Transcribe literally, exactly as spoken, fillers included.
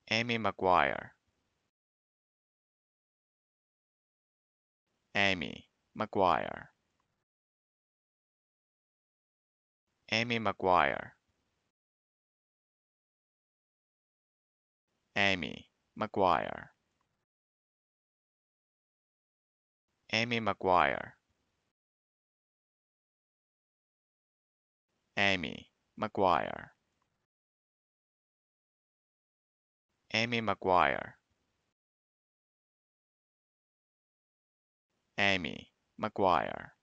Amy McGuire, Amy McGuire, Amy McGuire, Amy McGuire, Amy McGuire, Amy McGuire, Amy McGuire, Amy McGuire.